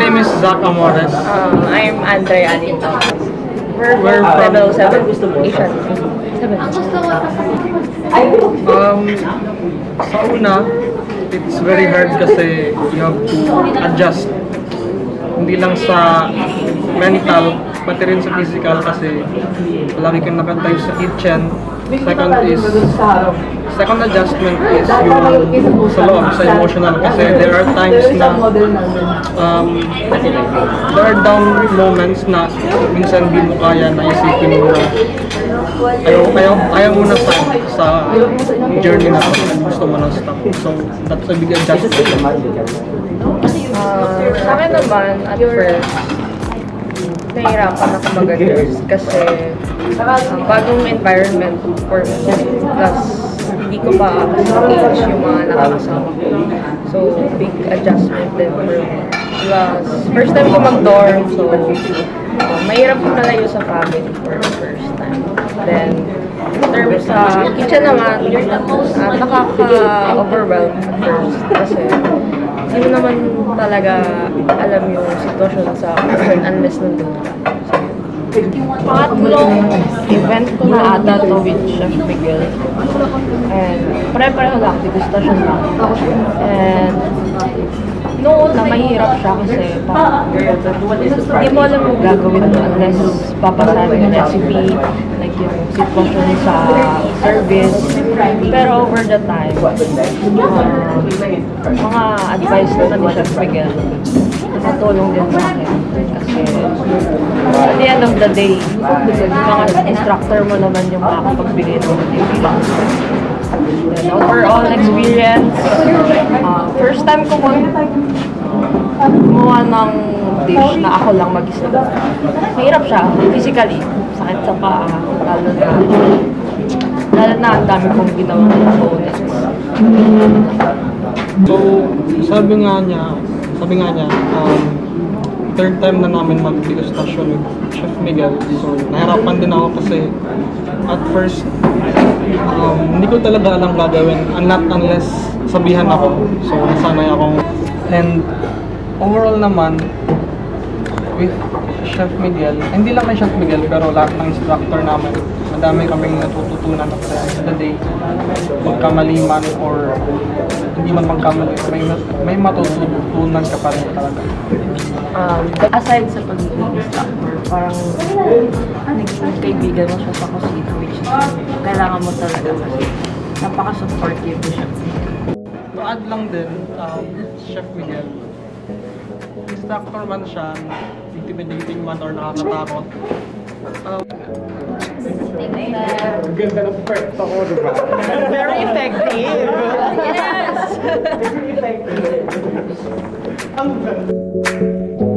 name is Zack Amores. I'm Andrea Alimpos. We're from level 7 Asian. 7. Sa una, it's very hard kasi you have to adjust. Hindi lang sa mental, pati rin sa physical kasi palagi kang nakantay sa kitchen. Second adjustment is yung sa loob, sa emotional kasi there are times na there are down moments na minsan di mo kaya na isipin mo na ayaw mo na sa journey na to, gusto mo na stop. So that's a big adjustment. Sa akin naman, at first, nahihirapan ako mag-adjust kasi bagong environment for me. Plus, hindi ko pa age yung mga nakakasama ko. So, big adjustment din for me. Plus, first time ko mag-dorm, so mahirap ko nalayo sa family for the first time. Then, in terms sa kitchen naman, nakaka-overwhelm at first kasi hindi mo naman talaga alam yung sitwasyon sa unless nandun ka. Pangatlong event ko na ata to with Chef Miguel. And pare-pareho lang, degustation lang. And noon na mahirap siya kasi hindi mo alam yung gagawin mo unless papasahan yung recipe, like yung sitwasyon sa service. Pero over the time, mga advice na ni Chef Miguel, nakatulong din sa akin. Kasi at the end of the day, mga instructor mo naman yung makapagbigay ng motivation. Overall experience, first time ko gumawa ng dish na ako lang mag-isa. Mahirap siya, physically, sakit sa paa, lalo na ang dami kong ginawang components. So, sabi nga niya, third time na namin mag-degustation with Chef Miguel. So, nahirapan din ako kasi at first, hindi ko talaga alam gagawin unless sabihan ako. So, nasanay akong. And overall naman, with Chef Miguel, hindi lang kay Chef Miguel, pero lahat ng instructor namin, madami kaming natututunan at the end of the day. Magkamali man or hindi man magkamali, may matututunan ka pa rin talaga. Aside sa pagiging instructor, parang naging kaibigan mo siya sa kusina, which is kailangan mo talaga kasi napaka-supportive siya. To add lang din, Chef Miguel, instructor man siya, intimidating man or nakakatakot. Ganda ng perfect ako, diba? Very effective! Yes! Very effective! Ang ganda!